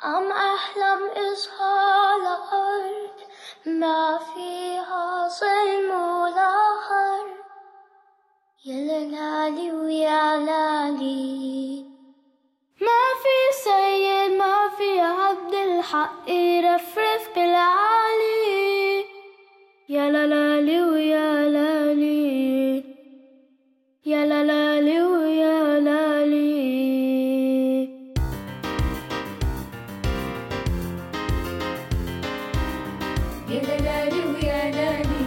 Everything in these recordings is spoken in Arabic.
عم أحلم إصحى لأرض ما فيها ظلم ولا حرب، يا لالي ويا لالي. ما في سيد ما في عبد الحق يرفرف بالعالي، يا لالي ويا لالي، يا لالي ويا لالي. يا لالي ويا لالي،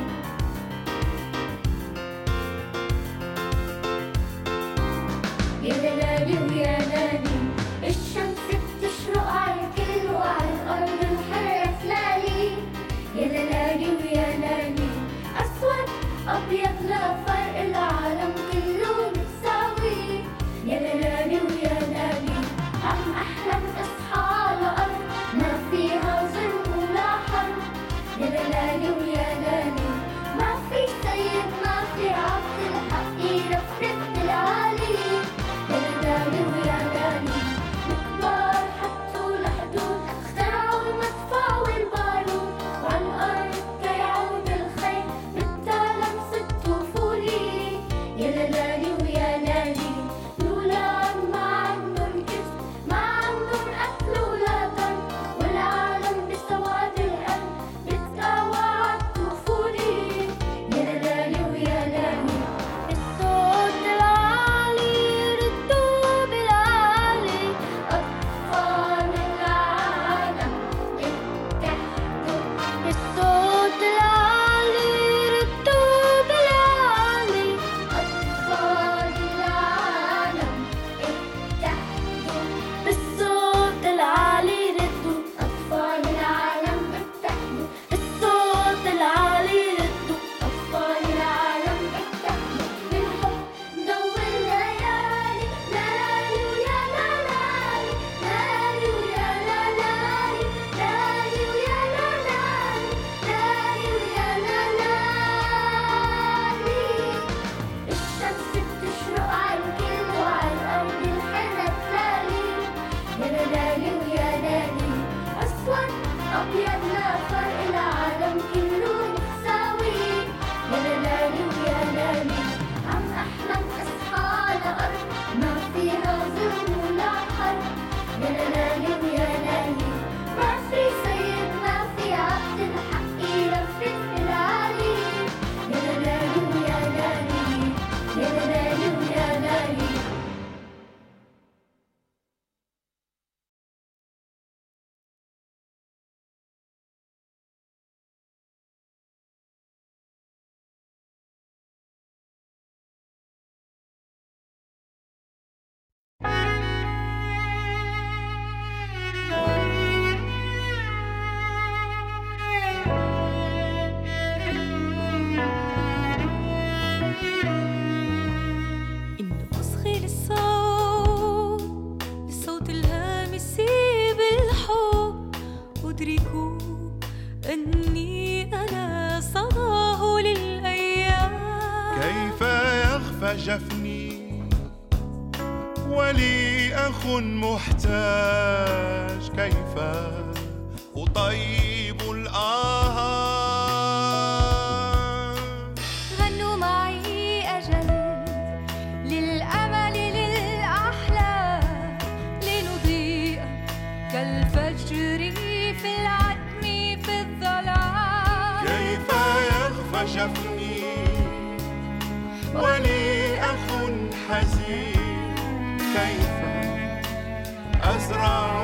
يا لالي ويا لالي. الشمس بتشرق على الكل وعلى الأرض الحرة تلالي، يا لالي ويا لالي. أسود أبيض لا فرق، العالم كله متساوي، يا لالي ويا لالي. عم أحلم أصحى على أرض ما فيها ظلم ولا حرب، يا لالي ويا لالي. ما في سيد ما في عبد الحق يرفرف بالعالي، يا لالي ويا لالي. كبار حطوا الحدود، اخترعوا المدفع والبارود، وعالأرض كي يعود الخير بدها لمسة طفولي، يا لالي ويا لالي. الأولاد ما عندن كذب، ما عندن قتل ولا ضرب، والعالم بسواد القلب بتقاوى عالطفولي، يا لالي ويا لالي. الصوت العالي ردوا بالعالي، أطفال العالم اتحدوا. الصوت العالي ردوا بالعالي، أطفال العالم اتحدوا. بالصوت العالي ردوا، أطفال العالم اتحدوا. بالصوت العالي ردوا، أطفال العالم اتحدوا. بالحب ضوء الليالي، لالي ويا لالي، لالي ويا لالي، لالي ويا لالي، لالي ويا لالي. الشمس بتشرق على الكل وعلى الأرض الحرة تلالي، يا لالي ويا لالي. أسود أبيض لا فرق، العالم كله متساوي، يا لالي ويا لالي. عم أحلم أصحى على أرض ما فيها ظلم ولا حرب، يا لالي ويا لالي. ما في سيد ما في عبد الحق يرفرف بالعالي، يا لالي ويا لالي، يا لالي ويا لالي. إنه أصغي للصوت، للصوت الهامس بالحب، أدرك أني أنا صداه للأيام. كيف يخفى جفني ولي أخ محتاج، كيف أطيب الآهات. غنوا معي أجل للأمل للأحلام، لنضيء كالفجر في العتم في الظلام. كيف يخفى جفني ولي أخ حزين، كيف أزرع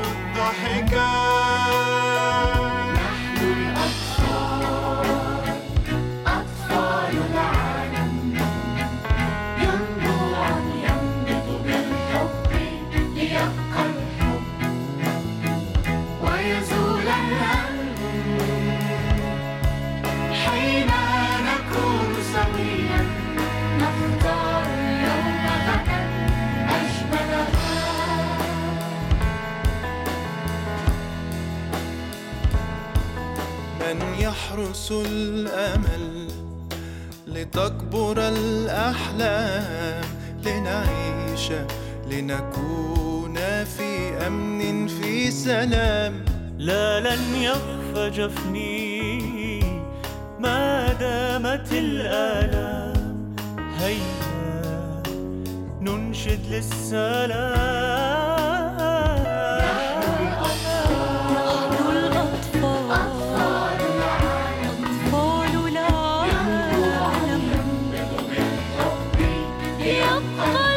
الضحكات. نحن الأطفال، أطفال العالم، ينبوع ينبت بالحب ليبقى الحب ويزول الهم. حين نكون سويا نختار يوم غدا أجملها. من يحرس الأمل لتكبر الأحلام، لنعيش لنكون في أمن في سلام. لا لن يخفى جفني ما دامت الآلام. هيا ننشد للسلام. يبقى